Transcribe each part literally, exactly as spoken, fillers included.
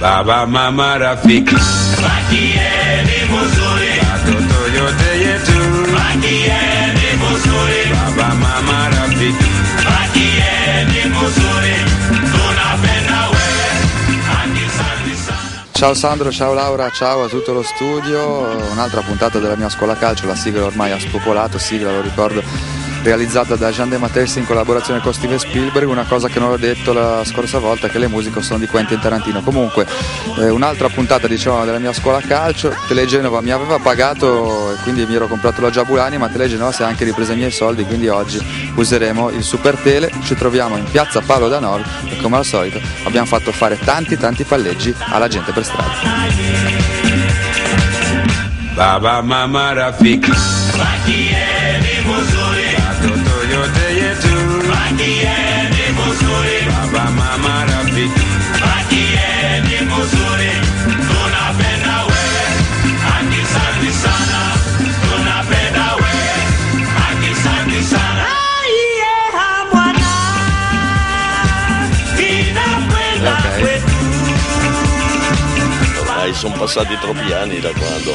Baba mama rafiki Bakieni muzuri Watoto yote yetu Bakieni muzuri Baba mama rafiki Bakieni muzuri Tunapenda wewe Asante sana. Ciao Sandro, ciao Laura, ciao a tutto lo studio. Un'altra puntata della mia scuola calcio, la sigla ormai ha spopolato, sigla lo ricordo realizzata da Jean de Matteis in collaborazione con Steven Spielberg. Una cosa che non ho detto la scorsa volta è che le musiche sono di Quentin Tarantino. Comunque eh, un'altra puntata diciamo della mia scuola calcio. Telegenova mi aveva pagato e quindi mi ero comprato la Giabulani, ma Telegenova si è anche ripresa i miei soldi, quindi oggi useremo il Super Tele. Ci troviamo in piazza Paolo da Novi e come al solito abbiamo fatto fare tanti tanti palleggi alla gente per strada. Baba mama rafiki Bakieni muzuri Watoto yote yetu Bakieni muzuri Baba mama rafiki Bakieni muzuri Tunapenda wewe Asante sana Tunapenda wewe Asante sana. Okay. Ormai sono passati troppi anni da quando.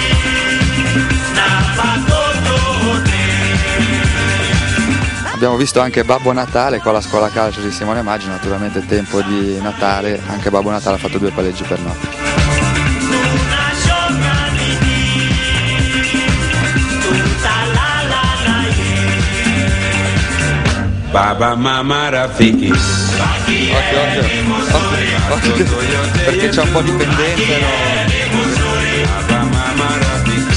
Abbiamo visto anche Babbo Natale con la scuola calcio di Simone Maggi, naturalmente tempo di Natale, anche Babbo Natale ha fatto due palleggi per noi. Baba mama rafiki Occhio, occhio, occhio, occhio, perché c'è un po' di pendenza, no? Baba mama rafiki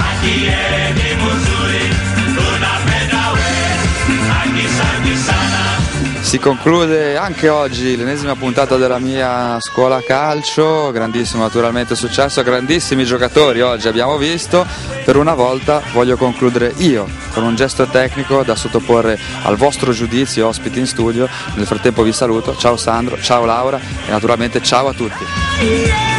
Si conclude anche oggi l'ennesima puntata della mia scuola calcio, grandissimo naturalmente successo, grandissimi giocatori oggi abbiamo visto. Per una volta voglio concludere io con un gesto tecnico da sottoporre al vostro giudizio, ospiti in studio. Nel frattempo vi saluto, ciao Sandro, ciao Laura e naturalmente ciao a tutti.